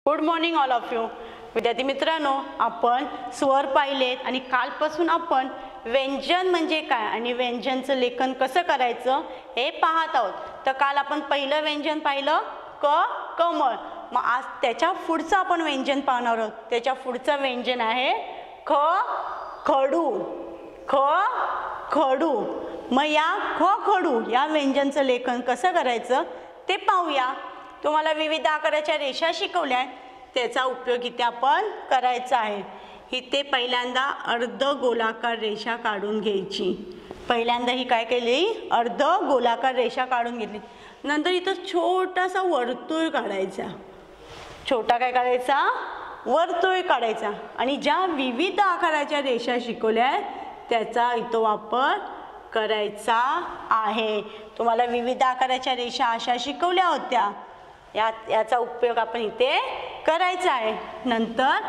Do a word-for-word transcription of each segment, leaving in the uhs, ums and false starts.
Good morning all of you. विद्यार्थी मित्रांनो, आपण स्वर पाहिलेत आणि कालपासून आपण व्यंजन म्हणजे काय आणि व्यंजनचं लेखन कसं करायचं हे पाहत आहोत. तर काल आपण पहिलं व्यंजन पाहिलं क कमळ. मग आज त्याच्या पुढचं आपण व्यंजन पाहणार आहोत. त्याच्या पुढचं व्यंजन आहे ख खडू. ख खडू. मग या ख खडू या व्यंजनचं लेखन कसं करायचं ते पाहूया. तुम्हाला विविध आकाराच्या रेषा शिकवल्या, त्याचा उपयोग इथे आपण करायचा आहे. इथे पहिल्यांदा अर्ध गोलाकार रेषा काढून घ्यायची. पहिल्यांदा ही काय केली, अर्ध गोलाकार रेषा काढून घेतली. नंतर इथं छोटासा वर्तुळ काढायचा. छोटा काय काढायचा, वर्तुळ काढायचा. आणि ज्या विविध आकाराच्या रेषा शिकवल्या त्याचा इथं वापर करायचा आहे. तुम्हाला विविध आकाराच्या रेषा अशा शिकवल्या होत्या, या याचा उपयोग आपण इथे करायचा आहे. नंतर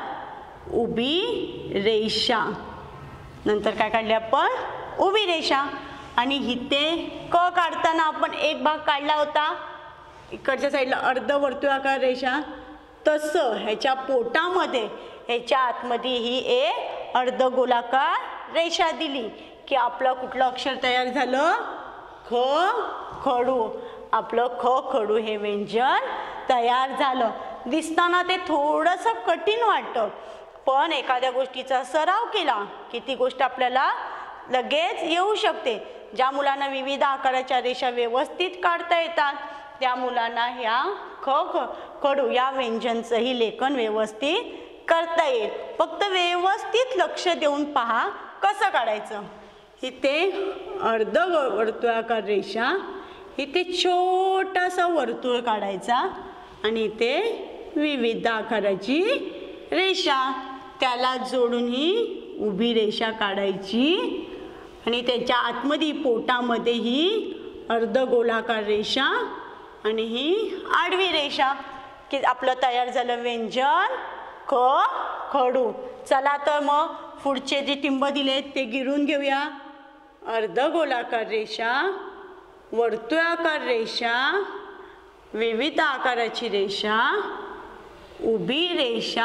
उभी रेषा. नंतर काय काढले आपण, उभी रेषा. आणि इथे क काढताना आपण एक भाग काढला होता इकडच्या साईडला अर्ध वर्तुळाकार रेषा. तसं ह्याच्या पोटामध्ये ह्याच्या आतमध्ये ही एक अर्ध गोलाकार रेषा दिली की आपलं कुठलं अक्षर तयार झालं, ख खडू. आपलं ख खडू हे व्यंजन तयार झालं. दिसताना ते थोडंसं कठीण वाटतं, पण एखाद्या गोष्टीचा सराव केला की ती गोष्ट आपल्याला लगेच येऊ शकते. ज्या मुलांना विविध आकाराच्या रेषा व्यवस्थित काढता येतात त्या मुलांना ह्या ख खडू या व्यंजनचंही लेखन व्यवस्थित करता येईल. फक्त व्यवस्थित लक्ष देऊन पहा कसं काढायचं. इथे अर्ध वर्तुळाकार रेषा, इथे छोटासा वर्तुळ काढायचा आणि इथे विविध आकाराची रेषा, त्याला जोडून ही उभी रेषा काढायची. आणि त्याच्या आतमध्ये पोटामध्ये ही अर्ध गोलाकार रेषा आणि ही आडवी रेषा की आपलं तयार झालं व्यंजन ख खडू. चला तर मग पुढचे जे टिंब दिलेत ते गिरून घेऊया. अर्ध गोलाकार रेषा, वर्तुळाकार रेषा, विविध आकाराची रेषा, उभी रेषा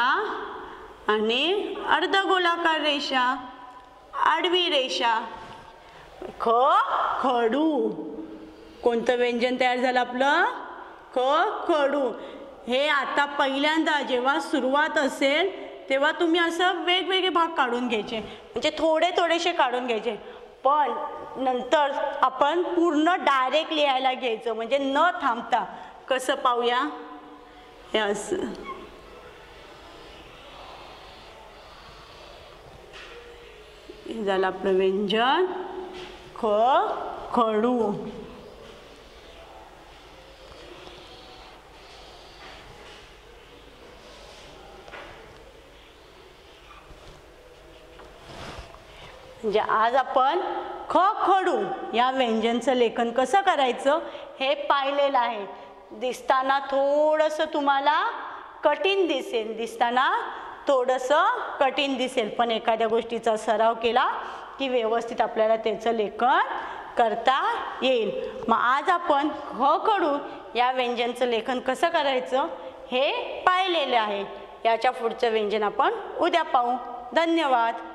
आणि अर्ध गोलाकार रेषा, आडवी रेषा. ख खडू. कोणतं व्यंजन तयार झालं आपलं, ख खडू. हे आता पहिल्यांदा जेव्हा सुरुवात असेल तेव्हा तुम्ही असं वेगवेगळे भाग काढून घ्यायचे, म्हणजे थोडे थोडेसे काढून घ्यायचे. पण नंतर आपण पूर्ण डायरेक्ट लिहायला घ्यायचं, म्हणजे न थांबता. कसं पाहूया, हे असं हे झालं आपलं व्यंजन ख खडू. म्हणजे आज आपण ख खडू या व्यंजनचं लेखन कसं करायचं हे पाहिलेलं आहे. दिसताना थोडंसं तुम्हाला कठीण दिसेल, दिसताना थोडंसं कठीण दिसेल, पण एखाद्या गोष्टीचा सराव केला की व्यवस्थित आपल्याला त्याचं लेखन करता येईल. मग आज आपण ख खडू या व्यंजनचं लेखन कसं करायचं हे पाहिलेलं आहे. याच्या पुढचं व्यंजन आपण उद्या पाहू. धन्यवाद.